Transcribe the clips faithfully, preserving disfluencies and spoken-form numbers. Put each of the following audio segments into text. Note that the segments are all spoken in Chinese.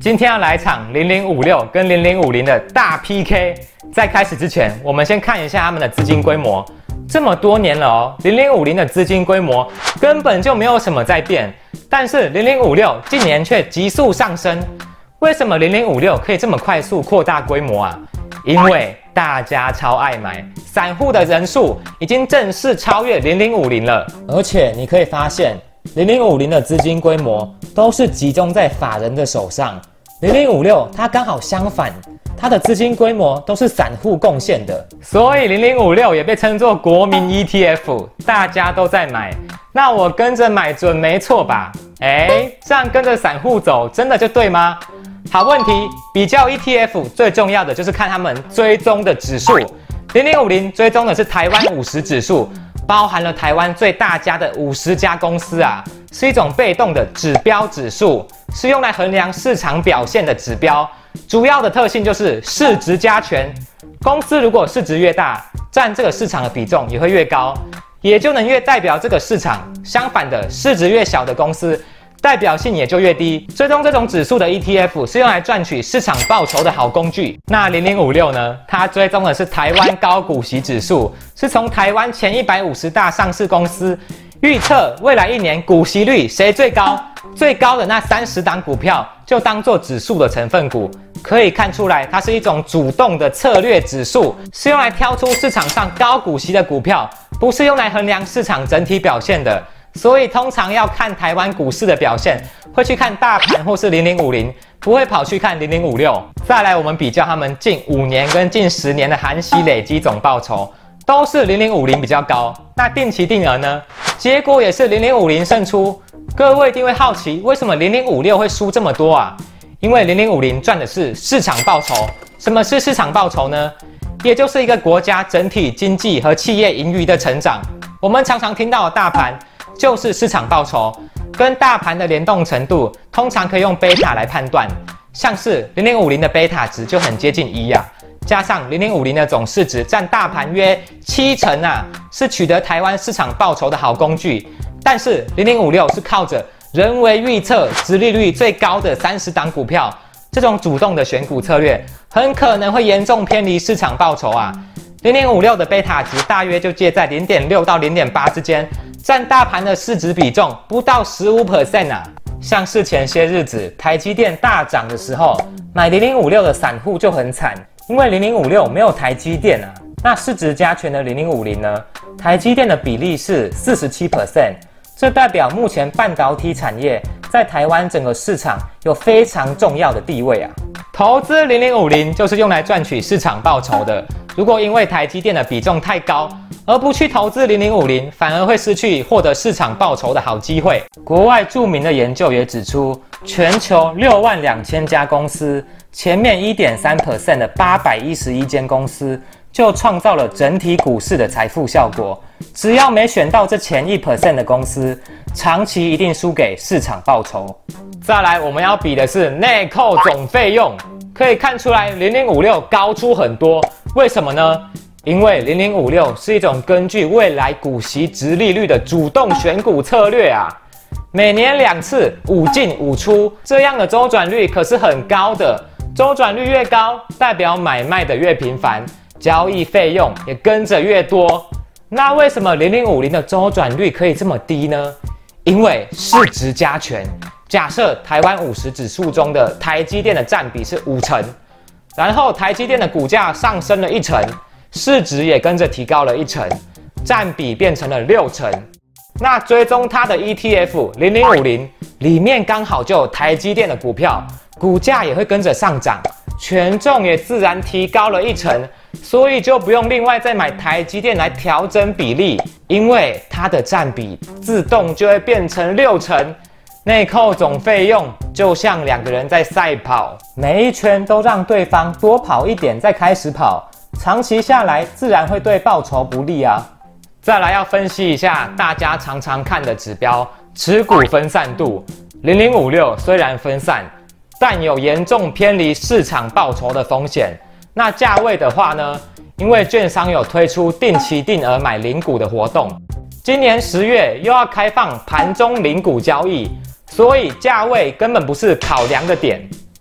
今天要来场零零五六跟零零五零的大 P K。在开始之前，我们先看一下他们的资金规模。这么多年了哦，零零五零的资金规模根本就没有什么在变，但是零零五六近年却急速上升。为什么零零五六可以这么快速扩大规模啊？因为大家超爱买，散户的人数已经正式超越零零五零了。而且你可以发现，零零五零的资金规模都是集中在法人的手上。零零五六它刚好相反，它的资金规模都是散户贡献的，所以零零五六也被称作国民 E T F， 大家都在买，那我跟着买准没错吧？哎，这样跟着散户走，真的就对吗？好问题，比较 E T F 最重要的就是看他们追踪的指数。零零五零追踪的是台湾五十指数，包含了台湾最大家的五十家公司啊，是一种被动的指标指数，是用来衡量市场表现的指标。主要的特性就是市值加权，公司如果市值越大，占这个市场的比重也会越高，也就能越代表这个市场。相反的，市值越小的公司，代表性也就越低。追踪这种指数的 E T F 是用来赚取市场报酬的好工具。那零零五六呢？它追踪的是台湾高股息指数，是从台湾前一百五十大上市公司预测未来一年股息率谁最高，最高的那三十档股票就当做指数的成分股。可以看出来，它是一种主动的策略指数，是用来挑出市场上高股息的股票，不是用来衡量市场整体表现的。所以通常要看台湾股市的表现，会去看大盘或是零零五零，不会跑去看零零五六。再来，我们比较他们近五年跟近十年的含息累积总报酬，都是零零五零比较高。那定期定额呢？结果也是零零五零胜出。各位一定会好奇，为什么零零五六会输这么多啊？因为零零五零赚的是市场报酬。什么是市场报酬呢？也就是一个国家整体经济和企业盈余的成长。我们常常听到的大盘就是市场报酬，跟大盘的联动程度通常可以用贝塔来判断。像是零零五零的贝塔值就很接近一啊，加上零零五零的总市值占大盘约七成啊，是取得台湾市场报酬的好工具。但是零零五六是靠着人为预测殖利率最高的三十档股票，这种主动的选股策略很可能会严重偏离市场报酬啊。零零五六的贝塔值大约就介在 零点六 到 零点八 之间，占大盘的市值比重不到 百分之十五 啊。像是前些日子台积电大涨的时候，买零零五六的散户就很惨，因为零零五六没有台积电啊。那市值加权的零零五零呢，台积电的比例是 百分之四十七，这代表目前半导体产业在台湾整个市场有非常重要的地位啊。投资零零五零就是用来赚取市场报酬的。如果因为台积电的比重太高，而不去投资零零五零，反而会失去获得市场报酬的好机会。国外著名的研究也指出，全球六万两千家公司，前面 百分之一点三 的八百一十一间公司，就创造了整体股市的财富效果。只要没选到这前 百分之一 的公司，长期一定输给市场报酬。再来，我们要比的是内扣总费用，可以看出来零零五六高出很多。为什么呢？因为零零五六是一种根据未来股息殖利率的主动选股策略啊，每年两次五进五出，这样的周转率可是很高的。周转率越高，代表买卖的越频繁，交易费用也跟着越多。那为什么零零五零的周转率可以这么低呢？因为市值加权。假设台湾五十指数中的台积电的占比是五成，然后台积电的股价上升了一成，市值也跟着提高了一成，占比变成了六成。那追踪它的 E T F 零零五零里面刚好就有台积电的股票，股价也会跟着上涨，权重也自然提高了一成，所以就不用另外再买台积电来调整比例，因为它的占比自动就会变成六成。内扣总费用就像两个人在赛跑，每一圈都让对方多跑一点再开始跑，长期下来自然会对报酬不利啊。再来要分析一下大家常常看的指标，持股分散度。零零五六虽然分散，但有严重偏离市场报酬的风险。那价位的话呢，因为券商有推出定期定额买零股的活动，今年十月又要开放盘中零股交易，所以价位根本不是考量的点。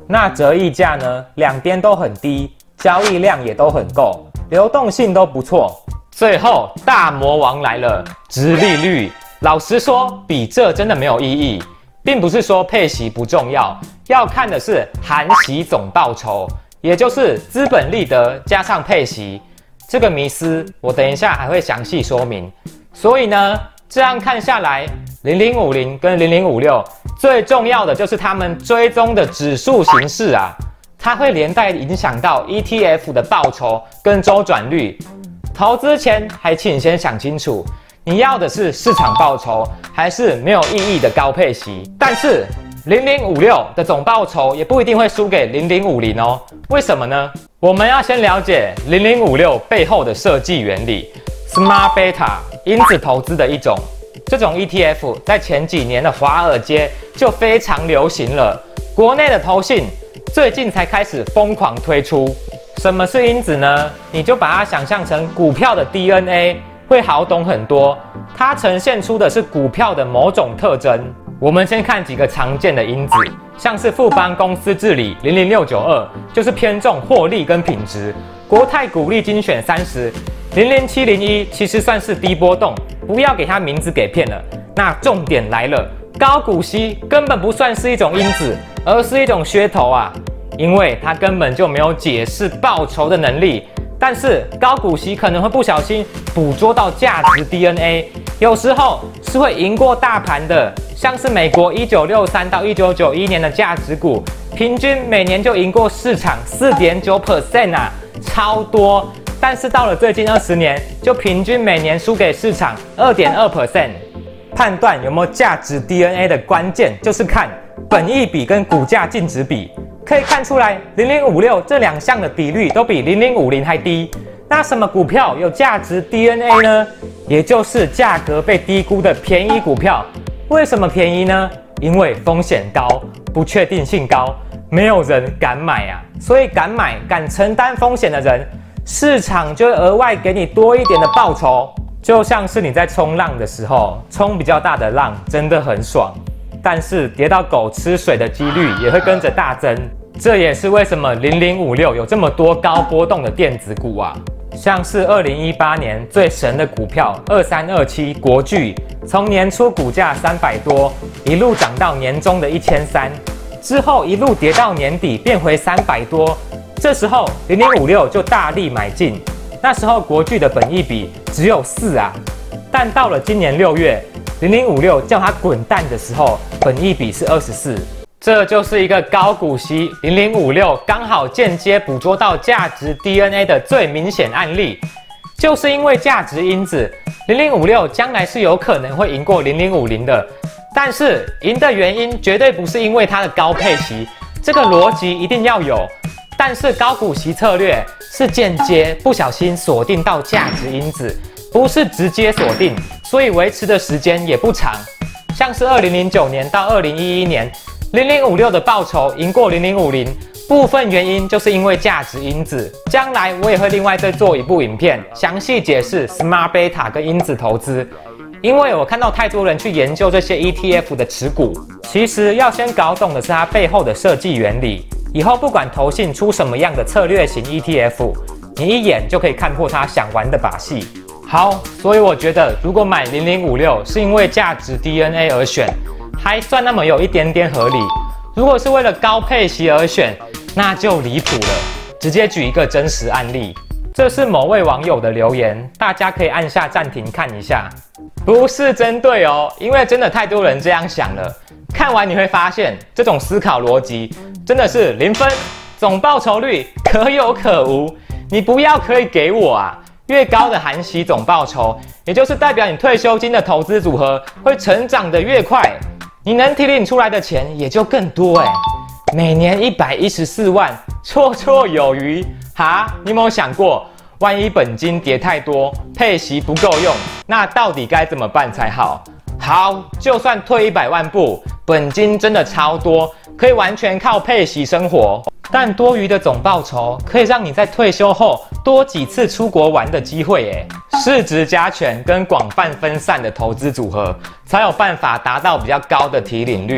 那折溢价呢，两边都很低，交易量也都很够，流动性都不错。最后大魔王来了，殖利率。老实说，比这真的没有意义，并不是说配息不重要，要看的是含息总报酬，也就是资本利得加上配息。这个迷思我等一下还会详细说明。所以呢，这样看下来，零零五零跟零零五六最重要的就是他们追踪的指数形式啊，它会连带影响到 E T F 的报酬跟周转率。投资前还请先想清楚，你要的是市场报酬，还是没有意义的高配息？但是零零五六的总报酬也不一定会输给零零五零哦。为什么呢？我们要先了解零零五六背后的设计原理 ，Smart Beta 因子投资的一种。这种 E T F 在前几年的华尔街就非常流行了，国内的投信最近才开始疯狂推出。什么是因子呢？你就把它想象成股票的 D N A， 会好懂很多。它呈现出的是股票的某种特征。我们先看几个常见的因子，像是富邦公司治理零零六九二，就是偏重获利跟品质；国泰股利精选三十，零零七零一其实算是低波动，不要给它名字给骗了。那重点来了，高股息根本不算是一种因子，而是一种噱头啊。因为它根本就没有解释报酬的能力，但是高股息可能会不小心捕捉到价值 D N A， 有时候是会赢过大盘的，像是美国一九六三到一九九一年的价值股，平均每年就赢过市场 百分之四点九 啊，超多。但是到了最近二十年，就平均每年输给市场 百分之二点二。判断有没有价值 D N A 的关键就是看本益比跟股价净值比。可以看出来，零零五六这两项的比率都比零零五零还低。那什么股票有价值 D N A 呢？也就是价格被低估的便宜股票。为什么便宜呢？因为风险高，不确定性高，没有人敢买啊。所以敢买、敢承担风险的人，市场就会额外给你多一点的报酬。就像是你在冲浪的时候，冲比较大的浪真的很爽。但是跌到狗吃水的几率也会跟着大增，这也是为什么零零五六有这么多高波动的电子股啊，像是二零一八年最神的股票二三二七国巨，从年初股价三百多，一路涨到年中的一千三，之后一路跌到年底变回三百多，这时候零零五六就大力买进，那时候国巨的本益比只有四啊，但到了今年六月。零零五六叫它滚蛋的时候，本益比是二十四，这就是一个高股息零零五六刚好间接捕捉到价值 D N A 的最明显案例。就是因为价值因子，零零五六将来是有可能会赢过零零五零的，但是赢的原因绝对不是因为它的高配息，这个逻辑一定要有。但是高股息策略是间接不小心锁定到价值因子，不是直接锁定。所以维持的时间也不长，像是二零零九年到二零一一年，零零五六的报酬赢过零零五零，部分原因就是因为价值因子。将来我也会另外再做一部影片，详细解释 Smart Beta 跟因子投资。因为我看到太多人去研究这些 E T F 的持股，其实要先搞懂的是它背后的设计原理。以后不管投信出什么样的策略型 E T F， 你一眼就可以看破它想玩的把戏。好，所以我觉得如果买零零五六是因为价值 D N A 而选，还算那么有一点点合理。如果是为了高配息而选，那就离谱了。直接举一个真实案例，这是某位网友的留言，大家可以按下暂停看一下。不是针对哦，因为真的太多人这样想了。看完你会发现，这种思考逻辑真的是零分，总报酬率可有可无。你不要可以给我啊！越高的含息总报酬，也就是代表你退休金的投资组合会成长得越快，你能提领出来的钱也就更多哎。每年一百一十四万，绰绰有余哈！你有没有想过，万一本金跌太多，配息不够用，那到底该怎么办才好？好，就算退一百万步，本金真的超多，可以完全靠配息生活。但多余的总报酬可以让你在退休后多几次出国玩的机会耶。市值加权跟广泛分散的投资组合，才有办法达到比较高的提领率。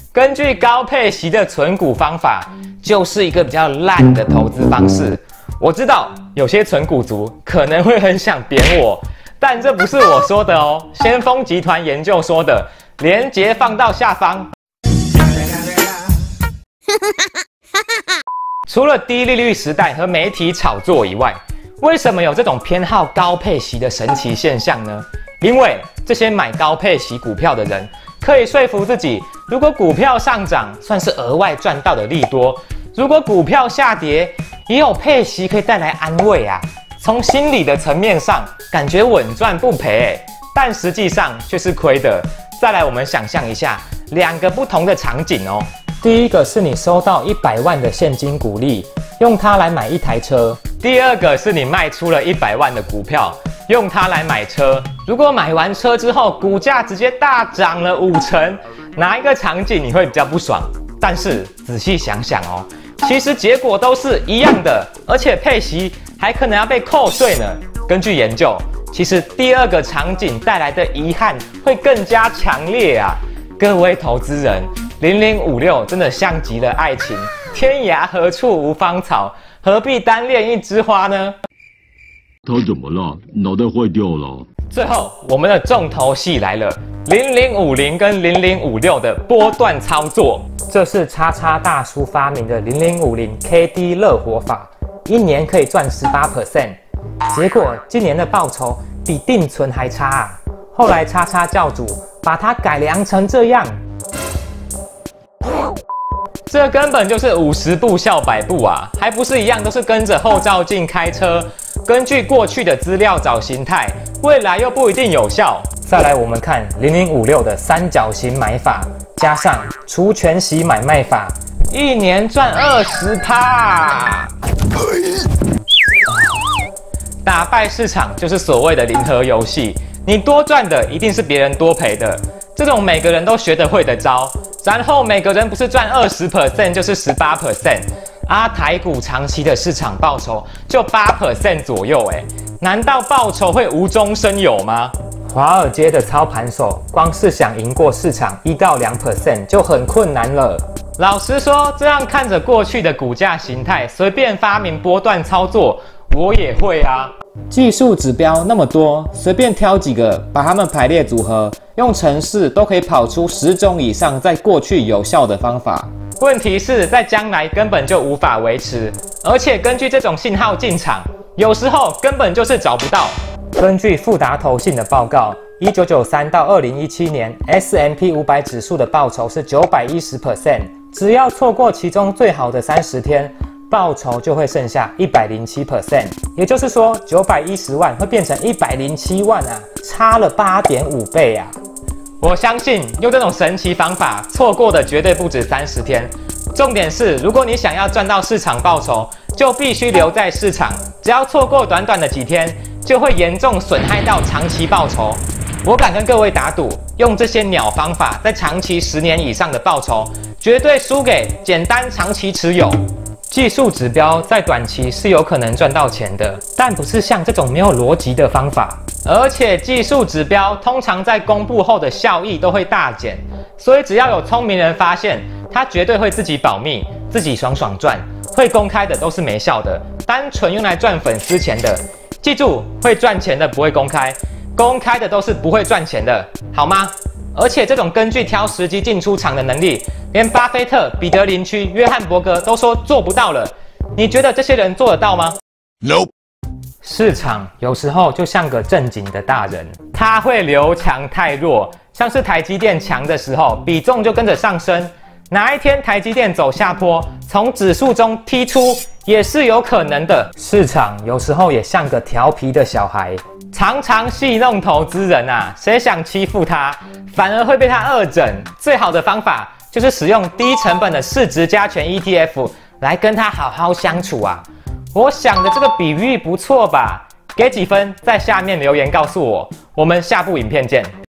根据高配息的存股方法，就是一个比较烂的投资方式。我知道有些存股族可能会很想扁我，但这不是我说的哦，先锋集团研究说的，连结放到下方。除了低利率时代和媒体炒作以外，为什么有这种偏好高配息的神奇现象呢？因为这些买高配息股票的人，可以说服自己，如果股票上涨，算是额外赚到的利多；如果股票下跌，也有配息可以带来安慰啊。从心理的层面上，感觉稳赚不赔、欸，但实际上却是亏的。再来，我们想象一下两个不同的场景哦。第一个是你收到一百万的现金股利，用它来买一台车；第二个是你卖出了一百万的股票，用它来买车。如果买完车之后，股价直接大涨了五成，哪一个场景你会比较不爽？但是仔细想想哦，其实结果都是一样的，而且配息还可能要被扣税呢。根据研究，其实第二个场景带来的遗憾会更加强烈啊！各位投资人，零零五六真的像极了爱情，天涯何处无芳草，何必单恋一枝花呢？ 他怎么了？脑袋坏掉了。 最后，我们的重头戏来了，零零五零跟零零五六的波段操作。这是叉叉大叔发明的零零五零 K D 乐活法，一年可以赚 百分之十八。结果今年的报酬比定存还差啊！后来叉叉教主把它改良成这样，这根本就是五十步笑百步啊，还不是一样都是跟着后照镜开车，根据过去的资料找形态，未来又不一定有效。再来我们看零零五六的三角形买法，加上除权息买卖法，一年赚 百分之二十。打败市场就是所谓的零和游戏，你多赚的一定是别人多赔的，这种每个人都学得会的招，然后每个人不是赚 百分之二十 就是 百分之十八， 啊，台股长期的市场报酬就 百分之八 左右，哎，难道报酬会无中生有吗？华尔街的操盘手光是想赢过市场一到两 percent 就很困难了。老实说，这样看着过去的股价形态，随便发明波段操作，我也会啊。技术指标那么多，随便挑几个，把它们排列组合，用程式都可以跑出十种以上在过去有效的方法。问题是在将来根本就无法维持，而且根据这种信号进场，有时候根本就是找不到。根据富达投信的报告，一九九三到二零一七年 S and P 五百 指数的报酬是 百分之九百一十， 只要错过其中最好的三十天，报酬就会剩下 百分之一百零七， 也就是说九百一十万会变成一百零七万啊，差了 八点五倍啊！我相信用这种神奇方法，错过的绝对不止三十天。重点是，如果你想要赚到市场报酬，就必须留在市场，只要错过短短的几天，就会严重损害到长期报酬。我敢跟各位打赌，用这些鸟方法，在长期十年以上的报酬，绝对输给简单长期持有。技术指标在短期是有可能赚到钱的，但不是像这种没有逻辑的方法。而且技术指标通常在公布后的效益都会大减，所以只要有聪明人发现，他绝对会自己保密，自己爽爽赚。会公开的都是没效的，单纯用来赚粉丝钱的。记住，会赚钱的不会公开，公开的都是不会赚钱的，好吗？而且这种根据挑时机进出场的能力，连巴菲特、彼得林区、约翰伯格都说做不到了。你觉得这些人做得到吗 ？Nope。 市场有时候就像个正经的大人，他会留强太弱，像是台积电强的时候，比重就跟着上升。哪一天台积电走下坡，从指数中踢出也是有可能的。市场有时候也像个调皮的小孩，常常戏弄投资人啊，谁想欺负他，反而会被他恶整。最好的方法就是使用低成本的市值加权 E T F 来跟他好好相处啊。我想的这个比喻不错吧？给几分，在下面留言告诉我。我们下部影片见。